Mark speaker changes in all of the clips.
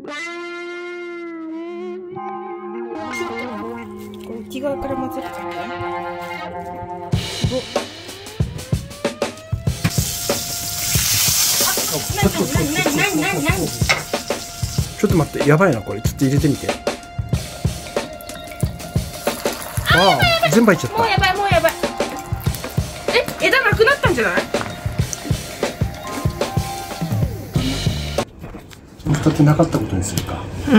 Speaker 1: これ内側から混ぜる感じ。すごっ。何
Speaker 2: ちょっと待って、やばいなこれ。ちょっと入れてみて。ああ、全部入っちゃった。
Speaker 1: もうやばい、もうやばい。枝なくなったんじゃない？
Speaker 2: 使ってなかったことにするか。
Speaker 1: うん。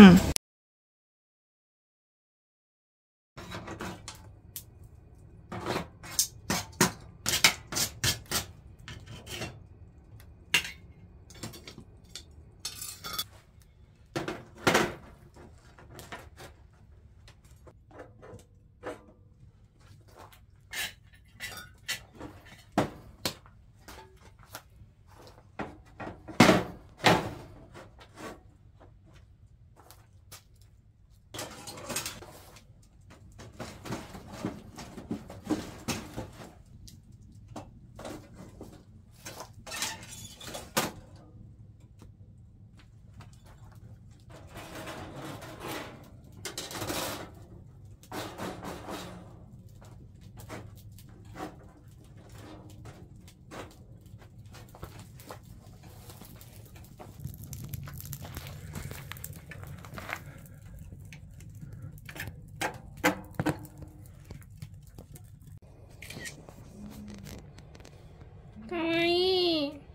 Speaker 1: かわいい。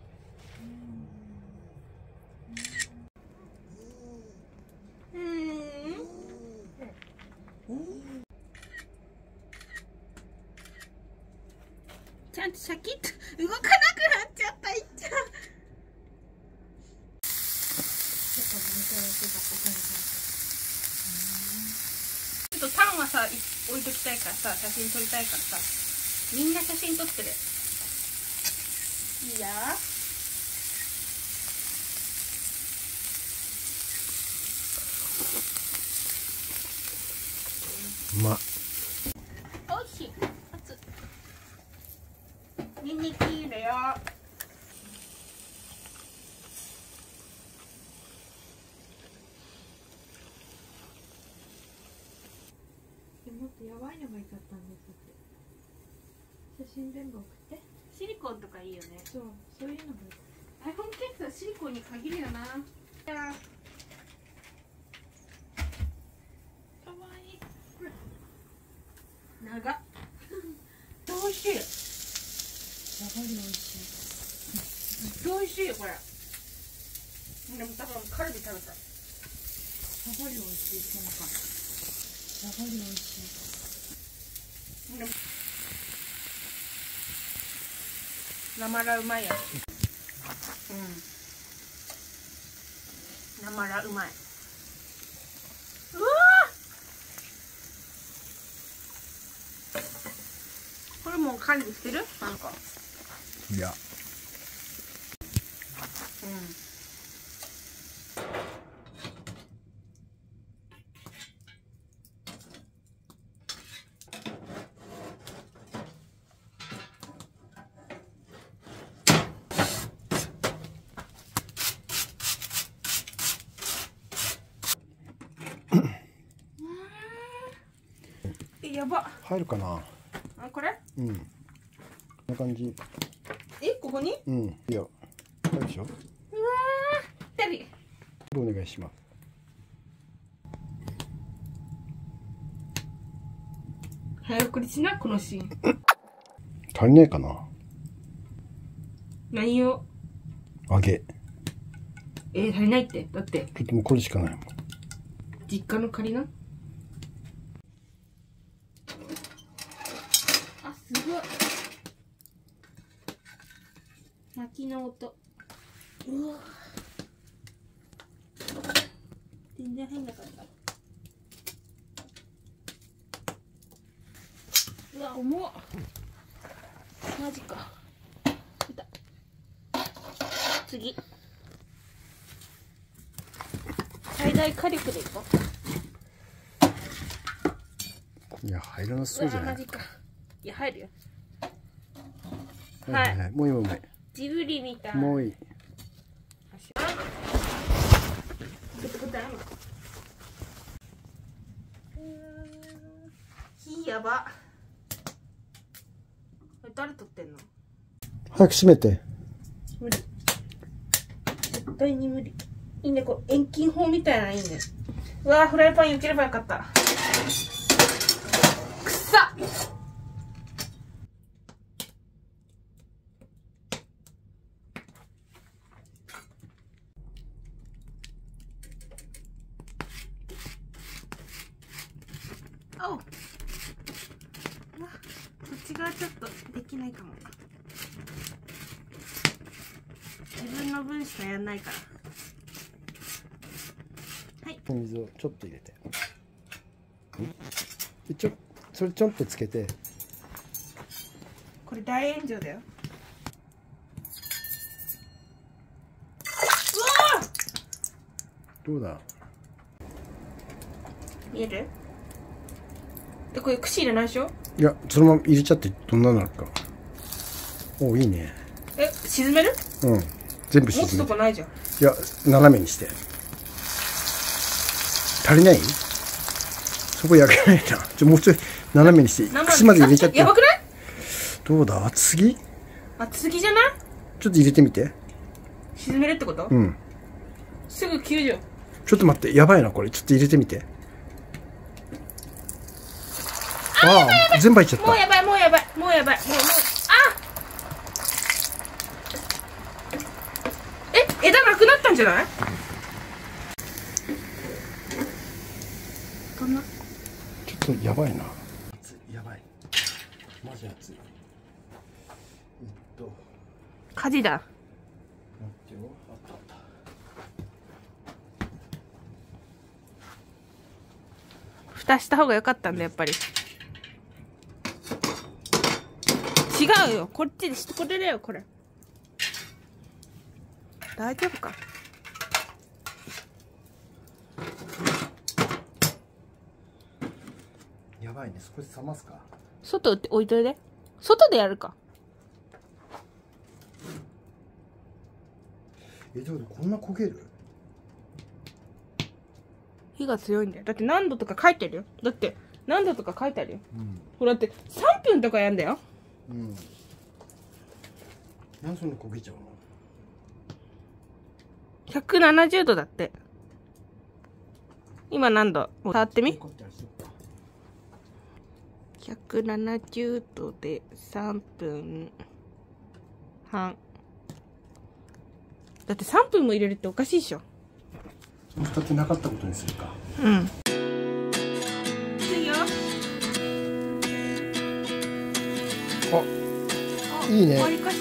Speaker 1: ちゃんとシャキッと動かなくなっちゃった。いっちゃう。ちょっとタンはさ置いときたいからさ、写真撮りたいからさ、みんな写真撮ってる。いいや。
Speaker 2: うまっ。
Speaker 1: おいしい。熱い。ニンニク入れよ。もっとやばいのがいかったんですって。写真全部送って。シリコンとかいいよね。そう、そういうのがいい。iPhone ケースはシリコンに限るよな。かわいい。これ長っ。おいしい。やばい美味しい。ずっと美味しいよこれ。でも多分カルビ食べたい。やばい美味しい。今回やばい美味しい。なまらうまいやつ。なまらうまい。うわー、これもう管理してる？なんか
Speaker 2: いや。
Speaker 1: やば。
Speaker 2: 入るかな。
Speaker 1: あ、これ？
Speaker 2: うん。こんな感じ。
Speaker 1: ここに？
Speaker 2: うん。いいよ。入るでしょ。
Speaker 1: うわー、ぴったり。
Speaker 2: お願いします。
Speaker 1: 早送りしな、このシーン。
Speaker 2: 足りないかな。
Speaker 1: 何を？
Speaker 2: 揚げ。
Speaker 1: 足りないって。だって
Speaker 2: ちょっともうこれしかないもん。
Speaker 1: 実家の借りな。あ、すごい。薪の音。うわ。全然入んなかった。うわ、重っ。マジか。いた。次。最大火力でいこ
Speaker 2: いや、入らなそうじゃない。
Speaker 1: マジか。いや、入るよ。
Speaker 2: はいはいはい。もういいもういい。
Speaker 1: ジブリみたい。
Speaker 2: もういい。
Speaker 1: ちょっとことあるの？火やば。これ誰撮ってんの？
Speaker 2: 早く閉めて。
Speaker 1: 無理。絶対に無理。いいね、こう遠近法みたいなのいいね。うわー、フライパン避ければよかった。くっさ。おう。うわ、こっち側ちょっとできないかも。自分の分しかやんないから。はい。
Speaker 2: 水をちょっと入れて。それちょっとつけて。
Speaker 1: これ大炎上だよ。うわ
Speaker 2: どうだ。
Speaker 1: 見える？で、これ串入れないでしょ？
Speaker 2: いや、そのまま入れちゃってどんなのなるか。お、いいね。
Speaker 1: え、沈める？
Speaker 2: うん。全部
Speaker 1: 持つ
Speaker 2: 沈めて。
Speaker 1: とこないじゃん。
Speaker 2: いや、斜めにして。足りない？そこ焼けないな。もうちょい斜めにして、串まで入れちゃって。
Speaker 1: やばくない？
Speaker 2: どうだ？次？
Speaker 1: あ、次じゃない？
Speaker 2: ちょっと入れてみて。
Speaker 1: 沈めるってこと？
Speaker 2: うん。
Speaker 1: すぐ救助。
Speaker 2: ちょっと待って、やばいな、これ。ちょっと入れてみて。ああ、全部入っちゃった。
Speaker 1: もうやばい、もうやばい、もうやばい、もう、え、枝なくなったんじゃない？こんな。
Speaker 2: ちょっとやばいな。熱い、やばい。マジ熱い。
Speaker 1: 火事だ。
Speaker 2: 待ってよ。あったあった。
Speaker 1: 蓋した方が良かったんだ、やっぱり。違うよ、こっちでしてくれるよ、これ。大丈夫か？
Speaker 2: やばいね、少し冷ますか。
Speaker 1: 外置いといて。外でやるか。
Speaker 2: でもこんな焦げる？
Speaker 1: 火が強いんだよ。だって何度とか書いてるよ。だって何度とか書いてあるよ。
Speaker 2: うん。
Speaker 1: ほら、だって3分とかやんだよ。
Speaker 2: うん。なんでそんな焦げちゃうの
Speaker 1: ？170度だって。今何度？触ってみ。170度で3分半。だって3分も入れるっておかしいでしょ。
Speaker 2: 使ってなかったことにするか。
Speaker 1: うん。いいよ。
Speaker 2: あ、いいね。
Speaker 1: わりかし。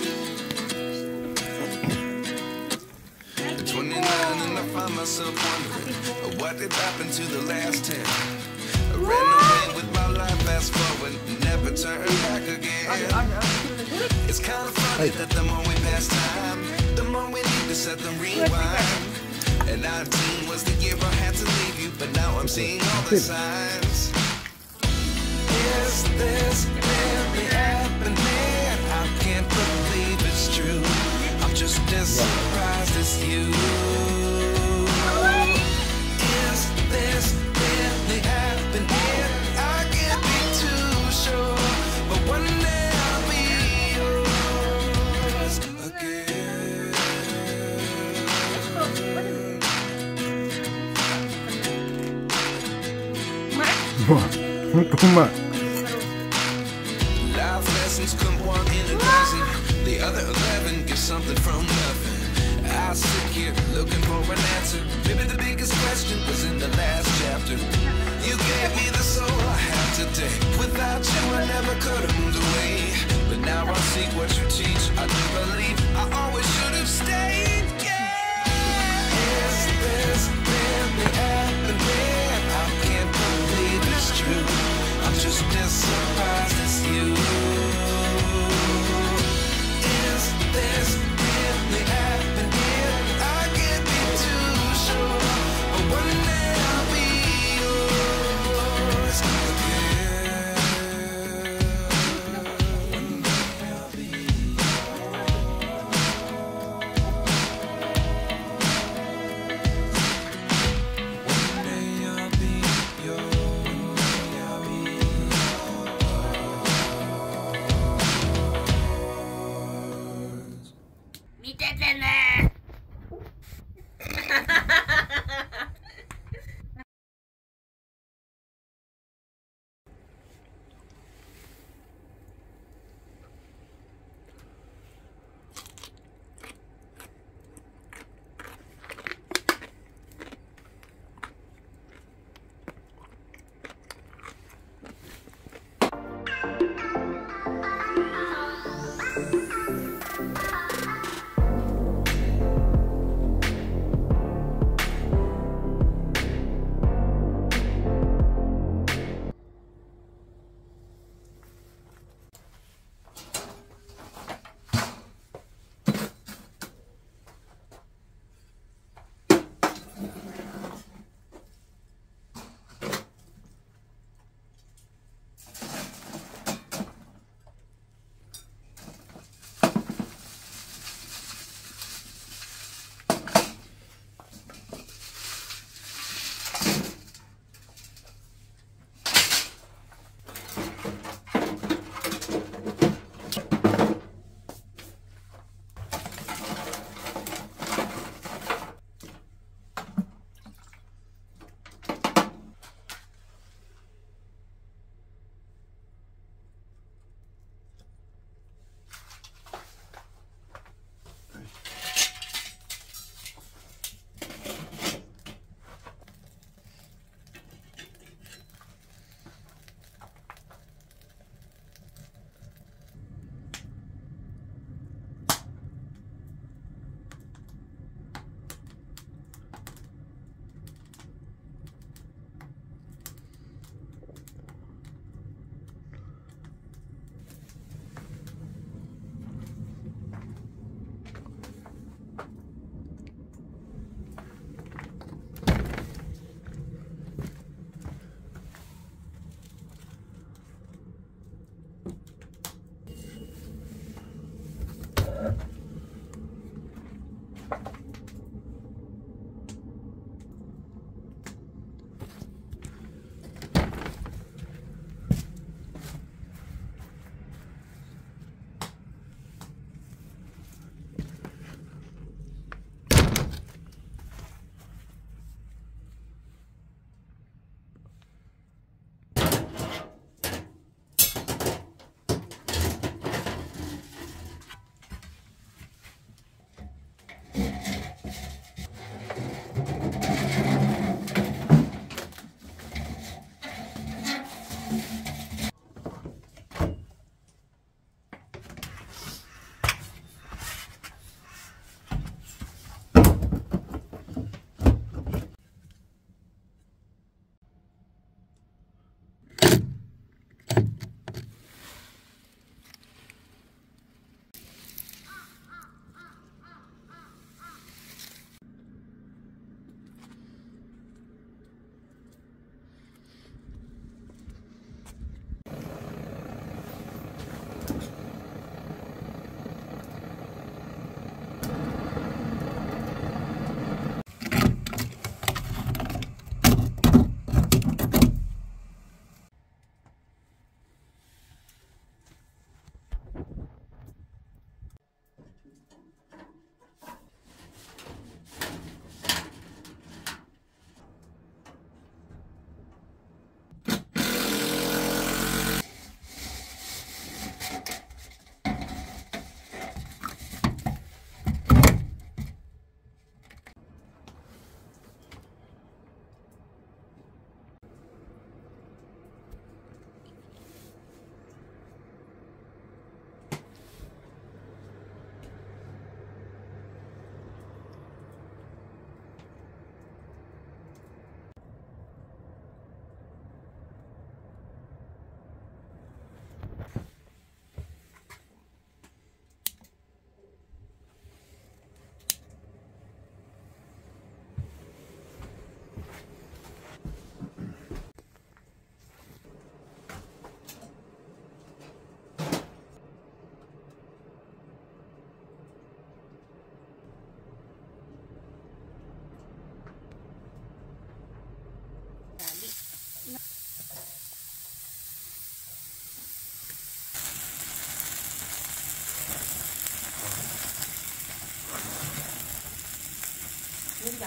Speaker 3: myself wondering what did happen to the last 10. I ran away with my life, fast forward, never turn back again. It's kind of funny that the more we pass time, the more we need to set them rewind. And 19 was the year I had to leave you, but now I'm seeing all the signs. Is this really happening? I can't believe it's true. I'm just as surprised as you. Is this really happening? I can't be too sure, but one day I'll be yours again.
Speaker 2: ほんとうまい。
Speaker 3: Life lessons come one in a dozen. The other 11 get something from nothing. I sit here looking for an answer. Maybe the biggest question was in the last chapter. You gave me the soul I have today. Without you I never could have moved away. But now I see what you teach. I do believe I always should have stayed. Yeah. Is this really happening? I can't believe it's true. I'm just as surprised as you. Is this really happening? I can't be too sure, but one day I'll be yours again. One day I'll be yours.
Speaker 1: 見ててね。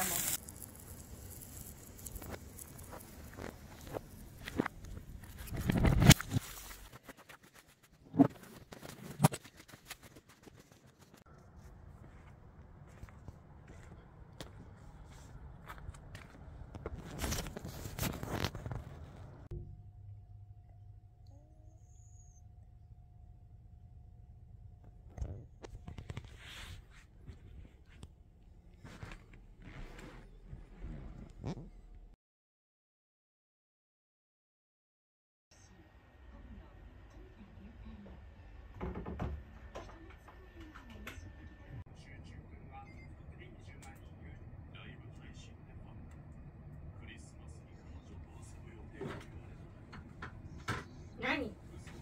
Speaker 1: もん。何？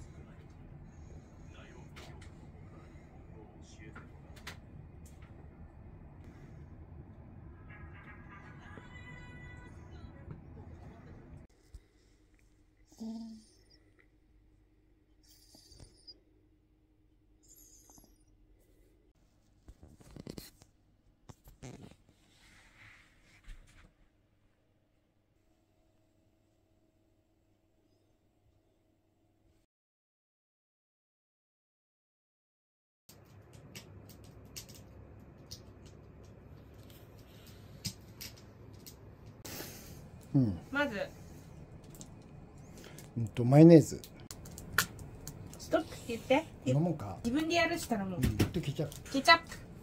Speaker 1: まず
Speaker 2: マヨネーズ。
Speaker 1: ストップって言って。
Speaker 2: こんなもんか。
Speaker 1: 自分でやるしたらもう。
Speaker 2: ケチャップ。
Speaker 1: ケチャップ。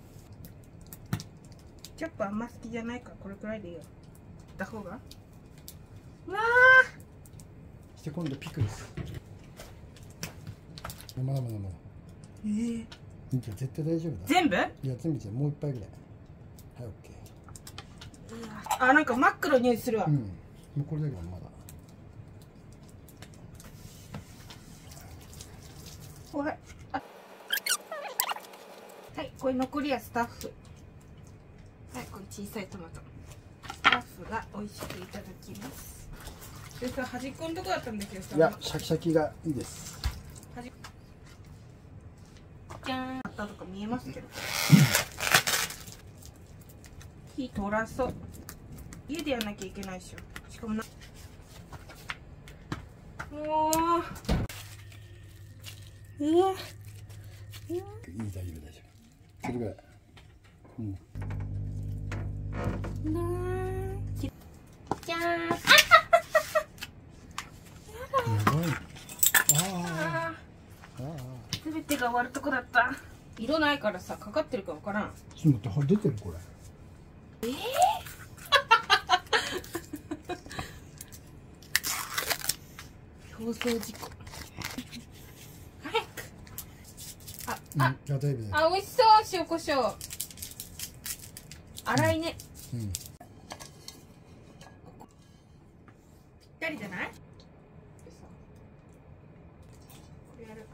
Speaker 1: ケチャップあんま好きじゃないからこれくらいでいいよ。た方が。うわ
Speaker 2: そして今度ピクルス。まだまだまだ。じゃあ絶対大丈夫だ。
Speaker 1: 全部？
Speaker 2: いや全部じゃもう一杯ぐらい。はい、オッケ
Speaker 1: ー。あ、なんか真っ黒匂いするわ。
Speaker 2: もうこれだけどまだ。
Speaker 1: はい。はい、これ残りはスタッフ。はい、これ小さいトマト。スタッフが美味しくいただきます。でさ、端っこのとこだったんだけどさ。
Speaker 2: いや、シャキシャキがいいです。
Speaker 1: じゃーん。あったとか見えますけど。火通らそう。家でやんなきゃいけないでしょ。しかもな。もう。うわ。
Speaker 2: いい、大丈夫大丈夫。それぐらい。
Speaker 1: じゃーん。
Speaker 2: やばい。
Speaker 1: すべてが終わるとこだった。色ないからさ、かかってるかわからん。
Speaker 2: ちょっと待って、出てるこれ。
Speaker 1: 放送事故。早く。あ、美味しそう、塩コショウ。粗いね。ぴったりじゃない？これやる。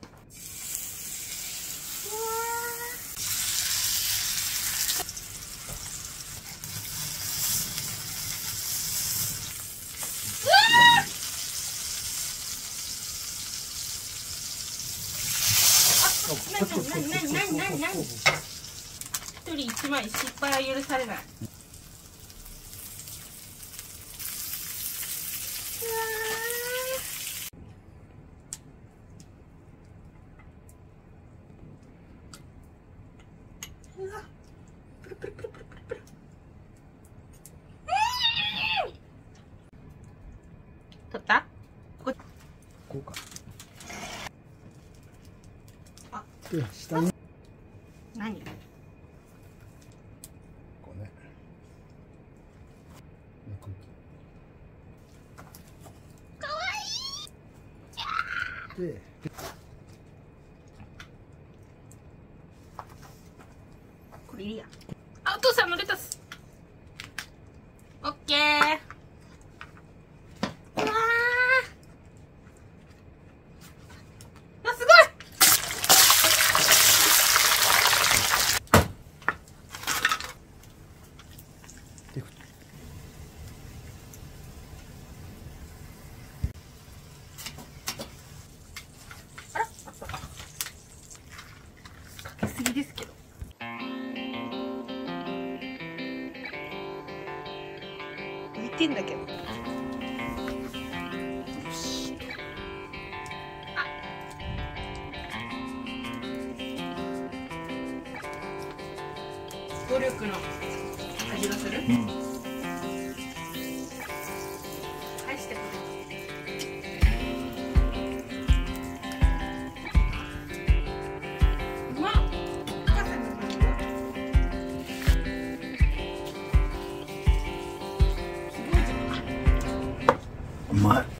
Speaker 1: 何一人一枚失敗は許されない。取った？
Speaker 2: こうか。あ、で下に。
Speaker 1: 何？
Speaker 2: こうね。
Speaker 1: かわいい。
Speaker 2: で。
Speaker 1: これいいや。あ、お父さんのレタス。オッケー。うわー。あ、すごい。あら、あった。かけすぎですけど。 てんだけど。努力の味がする。返してくれ。うまっ。
Speaker 2: うまい。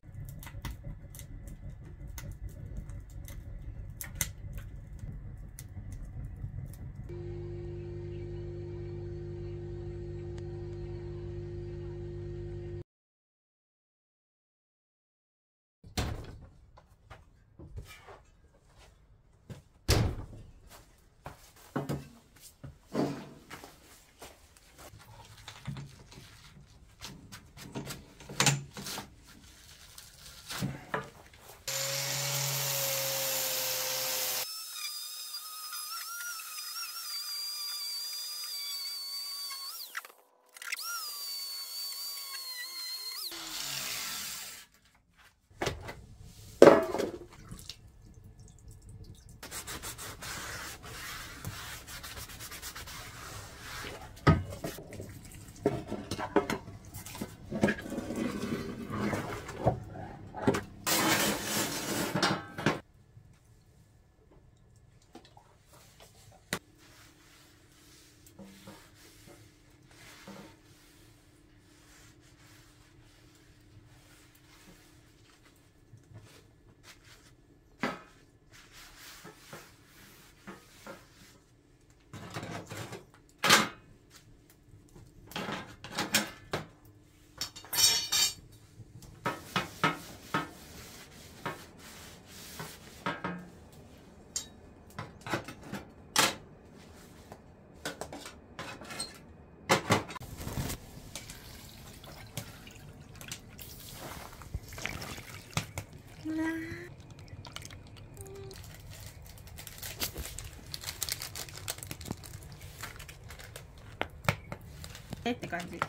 Speaker 1: って感じ。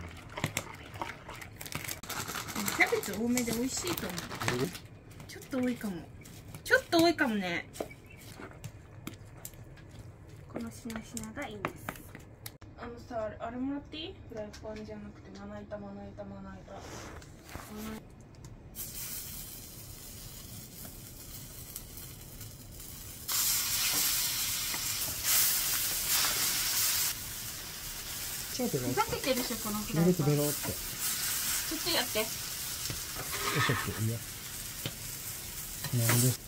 Speaker 1: キャベツ多めで美味しいと思う。ちょっと多いかも。ちょっと多いかもね。このしなしながいいんです。さ、あれもらっていい？フライパンじゃなくてまな板。ふざけてるでしょ、このフライパン。
Speaker 2: ベロって。
Speaker 1: ちょっとやって。
Speaker 2: よし、いいよ。なんで？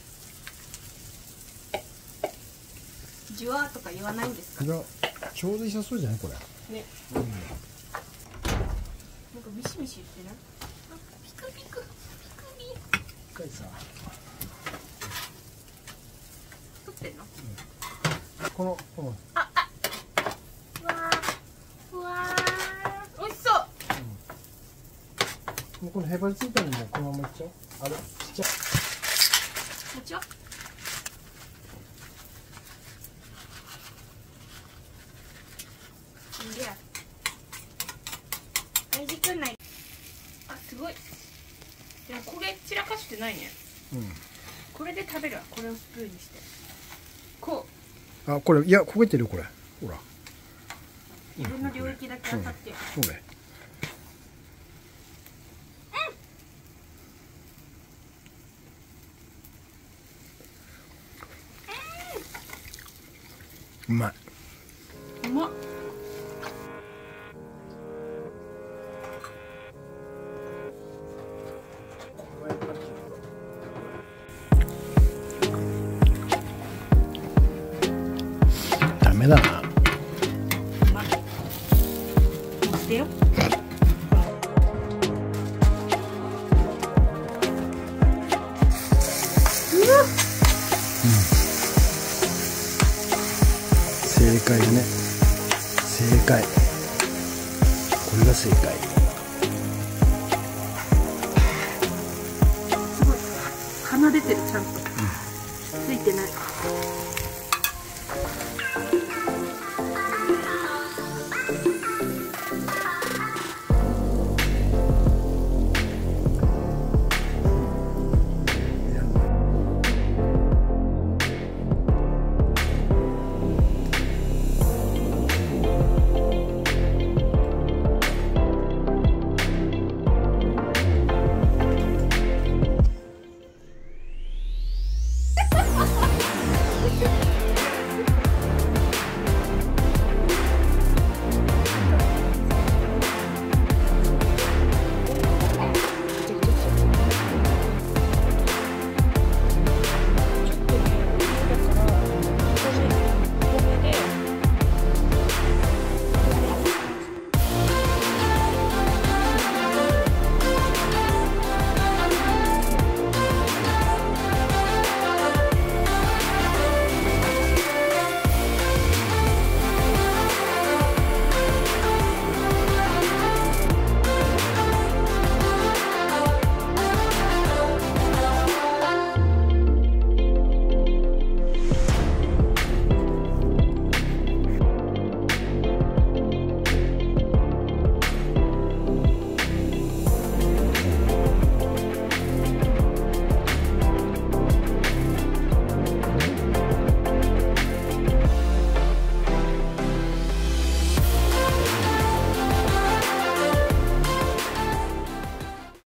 Speaker 1: ジュワーとか言わないんですか？
Speaker 2: いや、ちょうど良さそうじゃないこれ。
Speaker 1: ね。なんかミシミシ言ってない？ピクピク
Speaker 2: 一回さ。
Speaker 1: 取ってんの？
Speaker 2: この。このへばりついたのもこのままいっちゃう。あれちっちゃい。
Speaker 1: こっちは？いや。大事くんない。あ、すごい。でもこれ散らかしてないね。これで食べるわ。これをスプーンにして。こ
Speaker 2: う。あ、これいや焦げてるよこれ。ほら。
Speaker 1: 自分の領域だけ当たって。
Speaker 2: これ。うまい。
Speaker 1: うまっ。
Speaker 2: ダメだな。
Speaker 1: うまい。持ってよ。
Speaker 2: 正解だね。正解。これが正解。
Speaker 1: すごい。鼻出てる、ちゃんと。ついてない。